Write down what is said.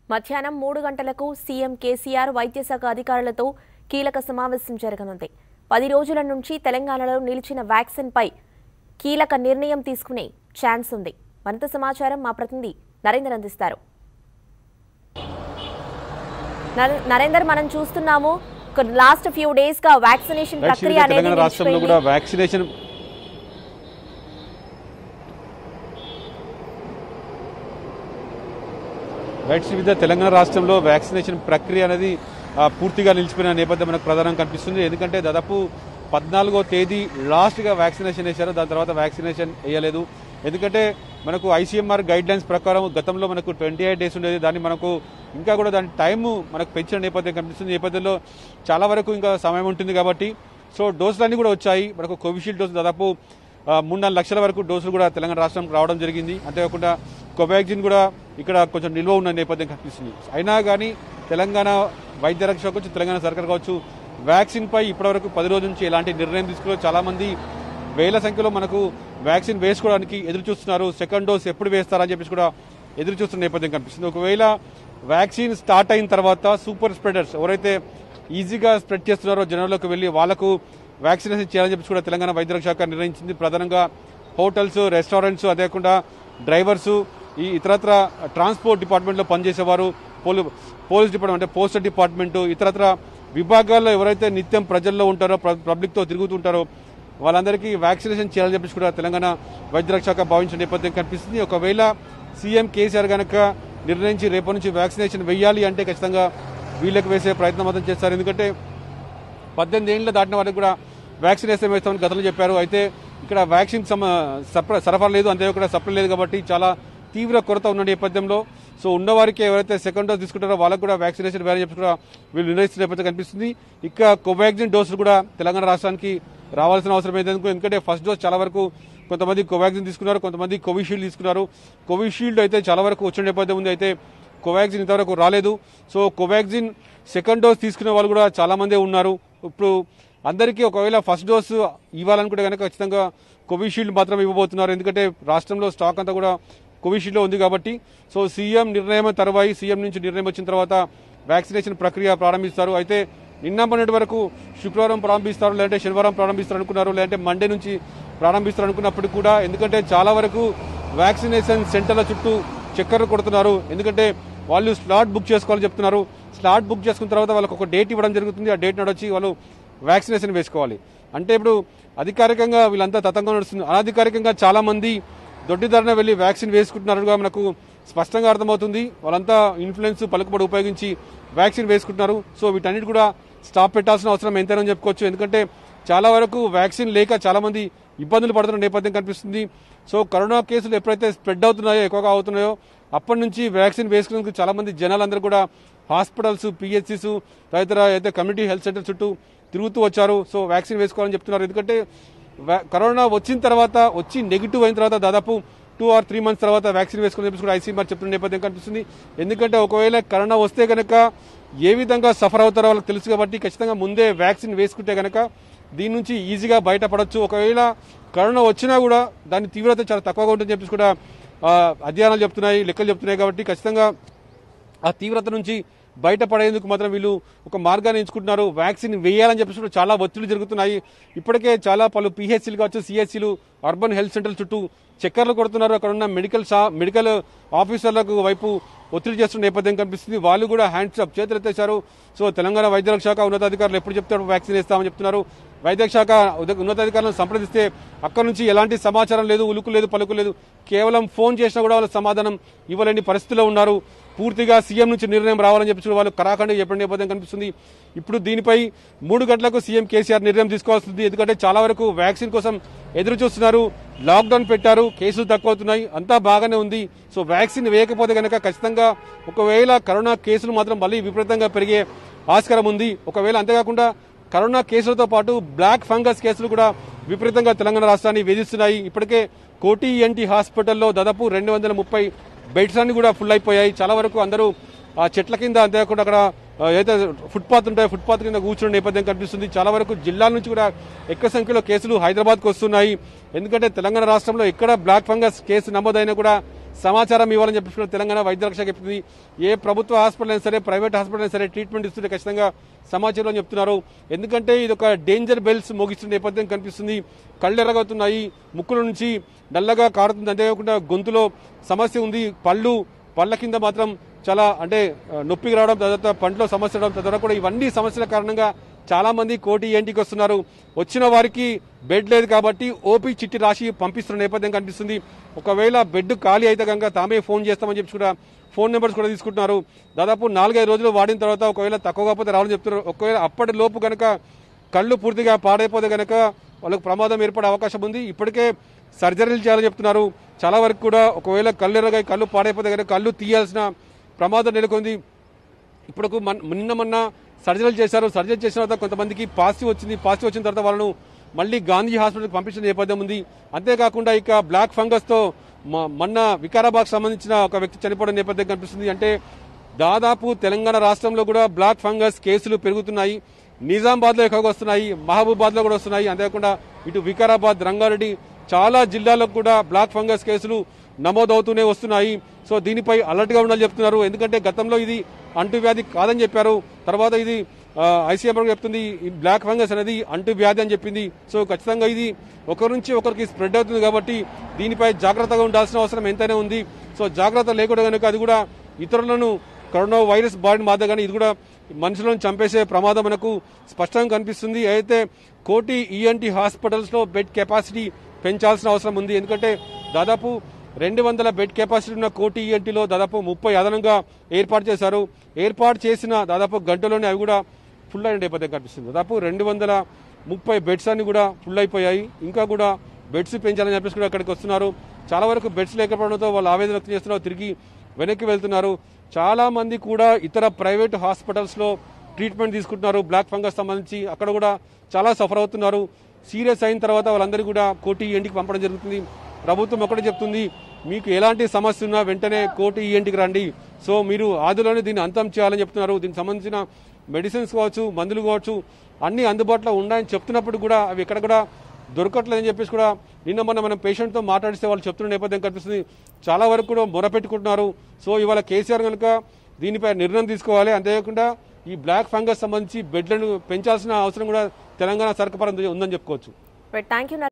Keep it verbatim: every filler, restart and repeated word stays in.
మధ్యాహ్నం మూడు గంటలకు సీఎం కేసీఆర్ వైద్య శాఖ అధికారులతో కీలక సమావేశం జరగనుంది. పది రోజుల నుంచి తెలంగాణలో నిలిచిన వ్యాక్సిన్ పై కీలక నిర్ణయం తీసుకునే ఛాన్స్ ఉంది. మరింత సమాచారం మా ప్రతినిధి నరేందర్ అందిస్తారు. నరేందర్, మనం చూస్తున్నాము లాస్ట్ ఫ్యూ డేస్ గా వ్యాక్సినేషన్ ప్రక్రియ అనేది రాష్ట్రంలో కూడా వ్యాక్సినేషన్ రైట్స్ వివిధ తెలంగాణ రాష్ట్రంలో వ్యాక్సినేషన్ ప్రక్రియ అనేది పూర్తిగా నిలిచిపోయిన నేపథ్యం మనకు ప్రధానంగా కనిపిస్తుంది. ఎందుకంటే దాదాపు పద్నాలుగో తేదీ లాస్ట్గా వ్యాక్సినేషన్ వేశారు, దాని తర్వాత వ్యాక్సినేషన్ వేయలేదు. ఎందుకంటే మనకు ఐసీఎంఆర్ గైడ్ లైన్స్ ప్రకారం గతంలో మనకు ట్వంటీ ఎయిట్ డేస్ ఉండేది, దాన్ని మనకు ఇంకా కూడా దాని టైము మనకు పెంచిన నేపథ్యం కనిపిస్తుంది. నేపథ్యంలో చాలా వరకు ఇంకా సమయం ఉంటుంది కాబట్టి సో డోసులన్నీ కూడా వచ్చాయి. మనకు కోవిషీల్డ్ డోసు దాదాపు మూడు నాలుగు లక్షల వరకు డోసులు కూడా తెలంగాణ రాష్ట్రానికి రావడం జరిగింది. అంతేకాకుండా కోవాక్సిన్ కూడా ఇక్కడ కొంచెం నిల్వ ఉన్న నేపథ్యం కనిపిస్తుంది. అయినా కానీ తెలంగాణ వైద్య రక్ష కావచ్చు, తెలంగాణ సర్కార్ కావచ్చు, వ్యాక్సిన్ పై ఇప్పటివరకు పది రోజుల నుంచి ఎలాంటి నిర్ణయం తీసుకోవాలి. చాలా మంది వేల సంఖ్యలో మనకు వ్యాక్సిన్ వేసుకోవడానికి ఎదురు చూస్తున్నారు. సెకండ్ డోస్ ఎప్పుడు వేస్తారని చెప్పేసి కూడా ఎదురు చూస్తున్న నేపథ్యం కనిపిస్తుంది. ఒకవేళ వ్యాక్సిన్ స్టార్ట్ అయిన తర్వాత సూపర్ స్ప్రెడర్స్ ఎవరైతే ఈజీగా స్ప్రెడ్ చేస్తున్నారో జనంలోకి వెళ్ళి వాళ్లకు వ్యాక్సినేషన్ చేయాలని చెప్పి కూడా తెలంగాణ వైద్య శాఖ నిర్ణయించింది. ప్రధానంగా హోటల్స్, రెస్టారెంట్స్, అదేకాకుండా డ్రైవర్స్, ఈ ఇతరత్ర ట్రాన్స్పోర్ట్ డిపార్ట్మెంట్లో పనిచేసేవారు, పోలీ పోలీస్ డిపార్ట్మెంట్ అంటే పోస్టల్ డిపార్ట్మెంటు, ఇతరత్ర విభాగాల్లో ఎవరైతే నిత్యం ప్రజల్లో ఉంటారో, పబ్లిక్తో తిరుగుతుంటారో వాళ్ళందరికీ వ్యాక్సినేషన్ చేయాలని చెప్పేసి కూడా తెలంగాణ వైద్య శాఖ భావించిన నేపథ్యం కనిపిస్తుంది. ఒకవేళ సీఎం కేసీఆర్ కనుక నిర్ణయించి రేపటి నుంచి వ్యాక్సినేషన్ వేయాలి అంటే ఖచ్చితంగా వీళ్ళకి వేసే ప్రయత్నం మాత్రం చేస్తారు. ఎందుకంటే పద్దెనిమిది ఏళ్ళ దాటిన వాళ్ళకి కూడా వ్యాక్సినేషన్ వేస్తామని గతంలో చెప్పారు. అయితే ఇక్కడ వ్యాక్సిన్ సరఫరా లేదు, అంతేకాకుండా సప్లై లేదు కాబట్టి చాలా తీవ్ర కొరత ఉన్న నేపథ్యంలో సో ఉన్నవారికి ఎవరైతే సెకండ్ డోస్ తీసుకుంటారో వాళ్ళకు కూడా వ్యాక్సినేషన్ వేయాలని చెప్పి కూడా వీళ్ళు నిర్ణయిస్తున్న నేపథ్యం కనిపిస్తుంది. ఇక కోవాక్సిన్ డోసులు కూడా తెలంగాణ రాష్ట్రానికి రావాల్సిన అవసరం ఏంటంటే ఎందుకంటే ఫస్ట్ డోస్ చాలా వరకు కొంతమంది కోవాక్సిన్ తీసుకున్నారు, కొంతమంది కోవిషీల్డ్ తీసుకున్నారు. కోవిషీల్డ్ అయితే చాలా వరకు వచ్చిన నేపథ్యం ఉంది, అయితే కోవాక్సిన్ ఇంతవరకు రాలేదు. సో కోవాక్సిన్ సెకండ్ డోస్ తీసుకునే వాళ్ళు కూడా చాలా మందే ఉన్నారు. ఇప్పుడు అందరికీ ఒకవేళ ఫస్ట్ డోస్ ఇవ్వాలనుకుంటే కనుక ఖచ్చితంగా కోవిషీల్డ్ మాత్రం ఇవ్వబోతున్నారు. ఎందుకంటే రాష్ట్రంలో స్టాక్ అంతా కూడా కోవిషీల్డ్లో ఉంది కాబట్టి సో సీఎం నిర్ణయం తర్వాత సీఎం నుంచి నిర్ణయం వచ్చిన తర్వాత వ్యాక్సినేషన్ ప్రక్రియ ప్రారంభిస్తారు. అయితే నిన్న మొన్నటి వరకు శుక్రవారం ప్రారంభిస్తారు, లేదంటే శనివారం ప్రారంభిస్తారు అనుకున్నారు, లేదంటే మండే నుంచి ప్రారంభిస్తారు అనుకున్నప్పుడు కూడా ఎందుకంటే చాలా వరకు వ్యాక్సినేషన్ సెంటర్ల చుట్టూ చక్కర్లు కొడుతున్నారు. ఎందుకంటే వాళ్ళు స్లాట్ బుక్ చేసుకోవాలని చెప్తున్నారు. స్లాట్ బుక్ చేసుకున్న తర్వాత వాళ్ళకి ఒక డేట్ ఇవ్వడం జరుగుతుంది. ఆ డేట్ నడొచ్చి వాళ్ళు వ్యాక్సినేషన్ వేసుకోవాలి. అంటే ఇప్పుడు అధికారికంగా వీళ్ళంతా తతంగా నడుస్తుంది, అనధికారికంగా చాలా మంది దొడ్డిదారిన వెళ్లి వ్యాక్సిన్ వేసుకుంటున్నారుగా మనకు స్పష్టంగా అర్థమవుతుంది. వాళ్ళంతా ఇన్ఫ్లుయెన్స్ పలుకుబడి ఉపయోగించి వ్యాక్సిన్ వేసుకుంటున్నారు. సో వీటన్నిటి కూడా స్టాప్ పెట్టాల్సిన అవసరం ఎంతైనా చెప్పుకోవచ్చు. ఎందుకంటే చాలా వరకు వ్యాక్సిన్ లేక చాలా మంది ఇబ్బందులు పడుతున్న నేపథ్యం కనిపిస్తుంది. సో కరోనా కేసులు ఎప్పుడైతే స్ప్రెడ్ అవుతున్నాయో, ఎక్కువగా అవుతున్నాయో అప్పటి నుంచి వ్యాక్సిన్ వేసుకునేందుకు చాలా మంది జనాలందరూ కూడా హాస్పిటల్స్, పిహెచ్సిస్, తదితర అయితే కమ్యూనిటీ హెల్త్ సెంటర్ చుట్టూ తిరుగుతూ వచ్చారు. సో వ్యాక్సిన్ వేసుకోవాలని చెప్తున్నారు. ఎందుకంటే కరోనా వచ్చిన తర్వాత వచ్చి నెగిటివ్ అయిన తర్వాత దాదాపు టూ ఆర్ త్రీ మంత్స్ తర్వాత వ్యాక్సిన్ వేసుకుని చెప్పి కూడా ఐసీఎంఆర్ చెప్తున్న నేపథ్యం కనిపిస్తుంది. ఎందుకంటే ఒకవేళ కరోనా వస్తే కనుక ఏ విధంగా సఫర్ అవుతారో వాళ్ళకి తెలుసు కాబట్టి ఖచ్చితంగా ముందే వ్యాక్సిన్ వేసుకుంటే కనుక దీని నుంచి ఈజీగా బయటపడవచ్చు. ఒకవేళ కరోనా వచ్చినా కూడా దాని తీవ్రత చాలా తక్కువగా ఉంటుందని చెప్పేసి కూడా అధ్యయనాలు చెప్తున్నాయి, లెక్కలు చెప్తున్నాయి. కాబట్టి ఖచ్చితంగా ఆ తీవ్రత నుంచి బయటపడేందుకు మాత్రం వీళ్ళు ఒక మార్గాన్ని ఎంచుకుంటున్నారు. వ్యాక్సిన్ వేయాలని చెప్పేసి చాలా ఒత్తిళ్లు జరుగుతున్నాయి. ఇప్పటికే చాలా పలు పిహెచ్సీలు కావచ్చు, సిహెచ్సీలు, అర్బన్ హెల్త్ సెంటర్ల చుట్టూ చక్కర్లు కొడుతున్నారు. అక్కడ ఉన్న మెడికల్ మెడికల్ ఆఫీసర్లకు వైపు ఒత్తిడి చేస్తున్న నేపథ్యం కనిపిస్తుంది. వాళ్ళు కూడా హ్యాండ్స్ అప్ చేతులెత్తేశారు. సో తెలంగాణ వైద్య శాఖ ఉన్నతాధికారులు ఎప్పుడు చెప్తారు వ్యాక్సిన్ వేస్తామని చెప్తున్నారు. వైద్య శాఖ ఉన్నతాధికారులను సంప్రదిస్తే అక్కడ నుంచి ఎలాంటి సమాచారం లేదు, ఉలుకు లేదు, పలుకు లేదు. కేవలం ఫోన్ చేసినా కూడా వాళ్ళు సమాధానం ఇవ్వలేని పరిస్థితిలో ఉన్నారు. పూర్తిగా సీఎం నుంచి నిర్ణయం రావాలని చెప్పి వాళ్ళు కరాఖండి చెప్పిన నేపథ్యం కనిపిస్తుంది. ఇప్పుడు దీనిపై మూడు గంటలకు సీఎం కేసీఆర్ నిర్ణయం తీసుకోవాల్సింది. ఎందుకంటే చాలా వరకు వ్యాక్సిన్ కోసం ఎదురు చూస్తున్నారు. లాక్డౌన్ పెట్టారు, కేసులు తక్కువ అవుతున్నాయి, అంతా బాగానే ఉంది. సో వ్యాక్సిన్ వేయకపోతే కనుక ఖచ్చితంగా ఒకవేళ కరోనా కేసులు మాత్రం మళ్ళీ విపరీతంగా పెరిగే ఆస్కారం ఉంది. ఒకవేళ అంతేకాకుండా కరోనా కేసులతో పాటు బ్లాక్ ఫంగస్ కేసులు కూడా విపరీతంగా తెలంగాణ రాష్ట్రాన్ని వేధిస్తున్నాయి. ఇప్పటికే కోటి ఎన్టీ హాస్పిటల్లో దాదాపు రెండు వందల ముప్పై బెడ్స్ అన్ని కూడా ఫుల్ అయిపోయాయి. చాలా వరకు అందరూ ఆ చెట్ల కింద, అంతేకాకుండా అక్కడ ఏదైతే ఫుట్పాత్ ఉంటాయో ఫుట్పాత్ కింద కూర్చున్న నేపథ్యం కనిపిస్తుంది. చాలా వరకు జిల్లాల నుంచి కూడా ఎక్కువ సంఖ్యలో కేసులు హైదరాబాద్కు వస్తున్నాయి. ఎందుకంటే తెలంగాణ రాష్ట్రంలో ఎక్కడ బ్లాక్ ఫంగస్ కేసు నమోదైనా కూడా సమాచారం ఇవ్వాలని చెప్పి కూడా తెలంగాణ వైద్య రక్ష చెప్తుంది. ఏ ప్రభుత్వ హాస్పిటల్ అయినా సరే, ప్రైవేట్ హాస్పిటల్ అయినా సరే ట్రీట్మెంట్ ఇస్తుంటే ఖచ్చితంగా సమాచారం అని చెప్తున్నారు. ఎందుకంటే ఇది ఒక డేంజర్ బెల్స్ మోగిస్తున్న నేపథ్యం కనిపిస్తుంది. కళ్ళు ఎర్రగవుతున్నాయి, ముక్కుల నుంచి నల్లగా కారుతుంది, అంతేకాకుండా గొంతులో సమస్య ఉంది. పళ్ళు పళ్ళ కింద మాత్రం చాలా అంటే నొప్పికి రావడం, తర్వాత పంటలో సమస్య రావడం, తర్వాత కూడా ఇవన్నీ సమస్యల కారణంగా చాలా మంది కోటి ఏంటికి వస్తున్నారు. వచ్చిన వారికి బెడ్ లేదు కాబట్టి ఓపీ చిట్టి రాసి పంపిస్తున్న నేపథ్యం కనిపిస్తుంది. ఒకవేళ బెడ్ ఖాళీ అయితే కనుక తామే ఫోన్ చేస్తామని చెప్పి కూడా ఫోన్ నెంబర్స్ కూడా తీసుకుంటున్నారు. దాదాపు నాలుగైదు రోజులు వాడిన తర్వాత ఒకవేళ తక్కువ కాకపోతే రావాలని చెప్తున్నారు. ఒకవేళ అప్పటి లోపు కనుక కళ్ళు పూర్తిగా పాడైపోతే కనుక వాళ్ళకు ప్రమాదం ఏర్పడే అవకాశం ఉంది. ఇప్పటికే సర్జరీలు చేయాలని చెప్తున్నారు. చాలా వరకు కూడా ఒకవేళ కళ్ళు ఎర్రగా కళ్ళు పాడైపోతే కనుక కళ్ళు తీయాల్సిన ప్రమాదం నెలకొంది. ఇప్పుడు నిన్న మొన్న సర్జరీలు చేశారు. సర్జరీ చేసిన తర్వాత కొంతమందికి పాజిటివ్ వచ్చింది. పాజిటివ్ వచ్చిన తర్వాత వాళ్ళను మళ్ళీ గాంధీ హాస్పిటల్కి పంపించిన నేపథ్యం ఉంది. అంతేకాకుండా ఇక బ్లాక్ ఫంగస్తో మొన్న వికారాబాద్ సంబంధించిన ఒక వ్యక్తి చనిపోవడం నేపథ్యం కనిపిస్తుంది. అంటే దాదాపు తెలంగాణ రాష్ట్రంలో కూడా బ్లాక్ ఫంగస్ కేసులు పెరుగుతున్నాయి. నిజామాబాద్లో ఎక్కువగా వస్తున్నాయి, మహబూబాద్లో కూడా వస్తున్నాయి. అంతేకాకుండా ఇటు వికారాబాద్, రంగారెడ్డి చాలా జిల్లాలకు కూడా బ్లాక్ ఫంగస్ కేసులు నమోదవుతూనే వస్తున్నాయి. సో దీనిపై అలర్ట్గా ఉండాలని చెప్తున్నారు. ఎందుకంటే గతంలో ఇది అంటువ్యాధి కాదని చెప్పారు. తర్వాత ఇది ఐసీఎంఆర్ చెప్తుంది ఈ బ్లాక్ ఫంగస్ అనేది అంటువ్యాధి అని చెప్పింది. సో ఖచ్చితంగా ఇది ఒకరి నుంచి ఒకరికి స్ప్రెడ్ అవుతుంది కాబట్టి దీనిపై జాగ్రత్తగా ఉండాల్సిన అవసరం ఎంతైనా ఉంది. సో జాగ్రత్త లేకుండా కనుక అది కూడా ఇతరులను కరోనా వైరస్ బారిన మాదే కానీ ఇది కూడా మనుషులను చంపేసే ప్రమాదం మనకు స్పష్టంగా కనిపిస్తుంది. అయితే కోటి ఈఎన్టీ హాస్పిటల్స్లో బెడ్ కెపాసిటీ పెంచాల్సిన అవసరం ఉంది. ఎందుకంటే దాదాపు రెండు వందల బెడ్ కెపాసిటీ ఉన్న కోటి ఈఎన్టీలో దాదాపు ముప్పై అదనంగా ఏర్పాటు చేశారు. ఏర్పాటు చేసిన దాదాపు గంటలోనే అవి కూడా ఫుల్ అయిన నేపథ్యం కనిపిస్తుంది. దాదాపు రెండు వందల ముప్పై బెడ్స్ అన్ని కూడా ఫుల్ అయిపోయాయి. ఇంకా కూడా బెడ్స్ పెంచాలని చెప్పేసి కూడా అక్కడికి వస్తున్నారు. చాలా వరకు బెడ్స్ లేకపోవడంతో వాళ్ళు ఆవేదన వ్యక్తం చేస్తున్నారు, తిరిగి వెనక్కి వెళ్తున్నారు. చాలా మంది కూడా ఇతర ప్రైవేట్ హాస్పిటల్స్లో ట్రీట్మెంట్ తీసుకుంటున్నారు బ్లాక్ ఫంగస్ సంబంధించి. అక్కడ కూడా చాలా సఫర్ అవుతున్నారు. సీరియస్ అయిన తర్వాత వాళ్ళందరూ కూడా కోటి ఈఎన్టీకి పంపడం జరుగుతుంది. ప్రభుత్వం ఒకటే చెప్తుంది, మీకు ఎలాంటి సమస్య ఉన్నా వెంటనే కోటి ఈఎన్టీకి రండి. సో మీరు ఆదిలోనే దీన్ని అంతం చేయాలని చెప్తున్నారు. దీనికి సంబంధించిన మెడిసిన్స్ కావచ్చు, మందులు కావచ్చు అన్ని అందుబాటులో ఉన్నాయని చెప్తున్నప్పుడు కూడా అవి ఎక్కడ కూడా దొరకట్లేదని చెప్పేసి కూడా నిన్న మొన్న మనం పేషెంట్తో మాట్లాడిస్తే వాళ్ళు చెప్తున్న నేపథ్యం కనిపిస్తుంది. చాలా వరకు కూడా మొరపెట్టుకుంటున్నారు. సో ఇవాళ కేసీఆర్ కనుక దీనిపై నిర్ణయం తీసుకోవాలి. అంతేకాకుండా ఈ బ్లాక్ ఫంగస్ సంబంధించి బెడ్లను పెంచాల్సిన అవసరం కూడా తెలంగాణ సర్కార్ ఉందని చెప్పుకోవచ్చు.